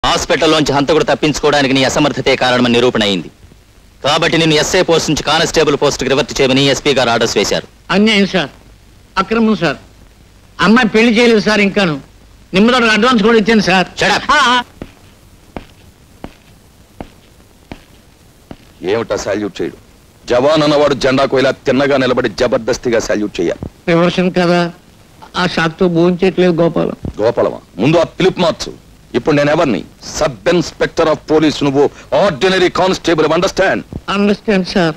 హాస్పిటల్లోంచి హంతకుడు తప్పించుకోవడానికి నీ అసమర్థతే కారణమని నిరూపణ అయింది. కాబట్టి నిన్ను ఎస్ఐ పోస్ట్ నుంచి కానిస్టేబుల్ పోస్ట్కి రివర్ట్ చేయమని ఎస్పీ గారు ఆర్డర్స్ వేశారు. అన్యాయం సార్, అక్రమం సార్. అమ్మాయి పెళ్లి చేయలేదు సార్, ఇంకాను నిమ్మదోడు అడ్వాన్స్ కూడా ఇచ్చాను సార్. ఏమిటా సాల్యూట్ చేయడు? జవాన్ అన్నవాడు జెండాకు ఇలా తిన్నగా నిలబడి జబర్దస్తిగా సాల్యూట్ చేయాలి. రివర్షన్ కదా, ఆ షాక్ తో భోంచేయట్లేదు గోపాలం. గోపాలమా? ముందు ఆ పిలుపు మార్చు. ఇప్పుడు నేను ఎవరిని? సబ్ ఇన్స్పెక్టర్ ఆఫ్ పోలీస్, నువ్వు ordinary constable. Understand? Understand sir.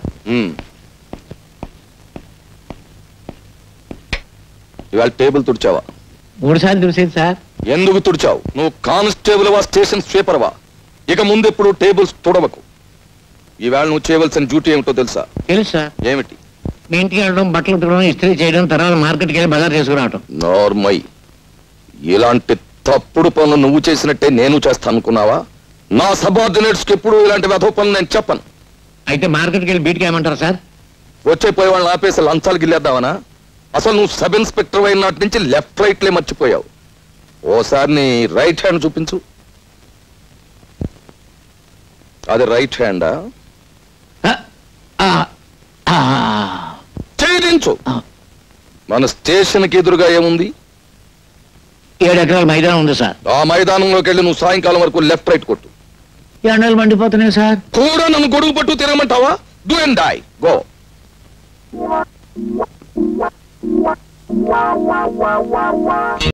ఇవాళ టేబుల్ తుడిచావా? 3 సార్లు తుడిసేది సార్. ఎందుకు తుడిచావు? నువ్వు కానిస్టేబుల్ వా, స్టేషన్ స్వీపర్ వా? ఇక ముందు ఎప్పుడు టేబుల్స్ తుడవకు. ఈవేళ నువ్వు చేయవలసిన డ్యూటీ ఏమిటో తెలుసా? తెలుసు సార్. ఏమిటి? మీ ఇంటికి వెళ్ళడం, బట్టలు ఉతకడం, ఇస్త్రీ చేయడం, తర్వాత మార్కెట్కి వెళ్ళి బజార్ చేసుకురావటం. నార్మల్. ఇలాంటి తప్పుడు పనులు నువ్వు చేసినట్టే నేను చేస్తాను అనుకున్నావా? నా సబార్డినేట్స్ కి ఎప్పుడు ఇలాంటి వెధవ పనులు నేను చెప్పను. అయితే మార్కెట్కి వెళ్ళి బీట్కి ఏమంటారు సార్? వచ్చే పోయే వాళ్ళని ఆపేసి లంచాలు గిల్లేద్దామనా? అసలు నువ్వు సబ్ ఇన్స్పెక్టర్ అయిన నాటి నుంచి లెఫ్ట్ రైట్లే మర్చిపోయావు. ఓసారి నీ రైట్ హ్యాండ్ చూపించు. అది రైట్ హ్యాండా? చేయించు. మన స్టేషన్ కి ఎదురుగా ఏముంది? 7 ఎకరాల మైదానం ఉంది సార్. ఆ మైదానంలోకి వెళ్ళి నువ్వు సాయంకాలం వరకు లెఫ్ట్ రైట్ కొట్టు. ఎండలు మండిపోతున్నాయి సార్. కూడా నన్ను గొడుగు పట్టు తిరగమంటావా? Do and die. గో.